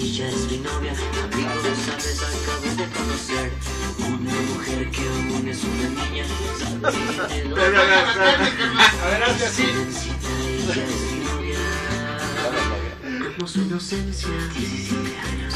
ella es mi novia, amigo de sabes, acabo de conocer una mujer que aún es una niña. A ver, hazle así. Ella es mi novia. Como su inocencia, 17 años.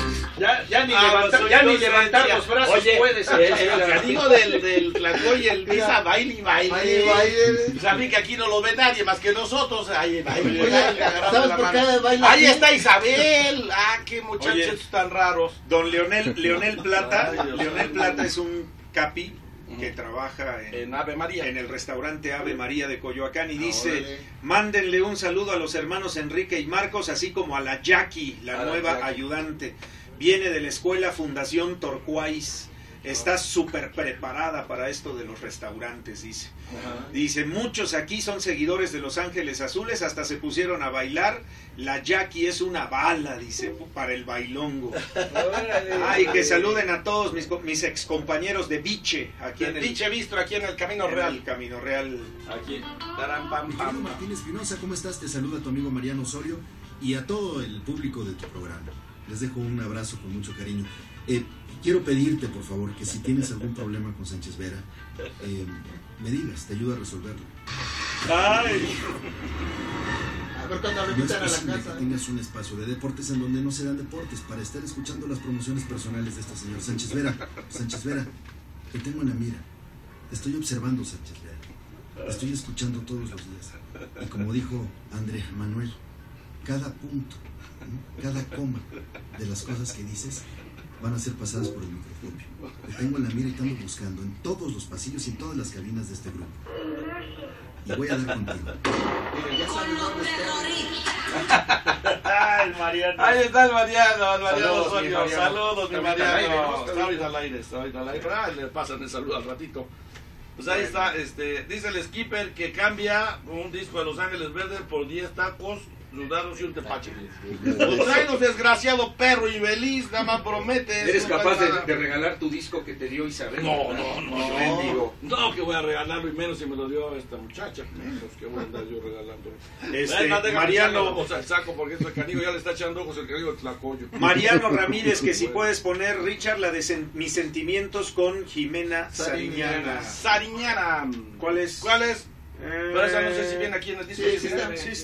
Ya ni levantar los brazos. Oye, puedes. el canino del Tlacoy, el Misa, baile y baile. Saben que aquí no lo ve nadie más que nosotros. Ahí baile, ¿Sabes por qué baila ahí aquí? está Isabel. Ah, qué muchachos Oye, tan raros. Don Leonel Plata. Ay, Dios Leonel mío. Plata es un capi que trabaja En Ave María. en el restaurante Ave María de Coyoacán y dice: órale. mándenle un saludo a los hermanos Enrique y Marcos, así como a la Jackie, la A la nueva Jackie. ayudante. Viene de la escuela Fundación Turquoise. Está súper preparada para esto de los restaurantes, dice. Ajá. Dice, muchos aquí son seguidores de Los Ángeles Azules, hasta se pusieron a bailar. La Jackie es una bala, dice, para el bailongo. Ay, que saluden a todos mis ex compañeros de Biche, aquí en el Pinche Bistro aquí en el Camino en Real. el Camino Real. Aquí. Taram, pam, Mi querido pam. Martín Espinosa, ¿cómo estás? Te saluda tu amigo Mariano Osorio y a todo el público de tu programa. Les dejo un abrazo con mucho cariño. Quiero pedirte, por favor, que si tienes algún problema con Sánchez Vera, me digas, te ayudo a resolverlo. Ay. A ver cuando lo No es invitan a la posible casa. que tengas un espacio de deportes en donde no se dan deportes para estar escuchando las promociones personales de este señor Sánchez Vera. Sánchez Vera, te tengo en la mira. Te estoy observando, Sánchez Vera. Te estoy escuchando todos los días. Y como dijo Andrés Manuel, cada punto, cada coma de las cosas que dices van a ser pasadas por el microscopio. Te tengo en la mira y te ando buscando en todos los pasillos y en todas las cabinas de este grupo. Y voy a dar contigo. Mira, ya sabes dónde está. Ay, Mariano. Ahí está el Mariano, Saludos, Osorio. mi Mariano. Saludos, mi Está ahorita al aire, Mariano. ¿no? Está ahorita al aire, está ahorita al aire. Ah, le pasan el saludo al ratito. Pues ahí está, dice el skipper que cambia un disco de Los Ángeles Verdes por 10 tacos, sudados y un tepache. Pues tráenos, desgraciado perro infeliz, nada más prometes. ¿Eres no capaz traes nada. de regalar tu disco que te dio Isabel? No. Mendigo. No, que voy a regalarlo y menos si me lo dio esta muchacha. Menos que voy a andar yo regalando. Mariano, Vamos al saco porque este canigo ya le está echando ojos el canigo de Tlacoyo. Mariano Ramírez, que si puedes poner, Richard, la de Mis Sentimientos con Jimena Sariñana. Sariñana. ¿Cuál es? ¿Cuál es? Pero esa no sé si viene aquí en el disco. Sí, Sí, sí,